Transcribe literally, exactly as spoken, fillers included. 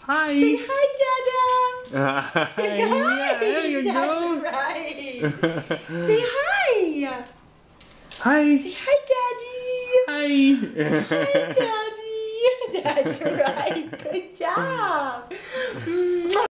Hi. Say hi, Dada. Hi. Say hi. Yeah, there you That's go. right. Say hi. Hi. Say hi, Daddy. Hi. Hi, Daddy. That's right. Good job.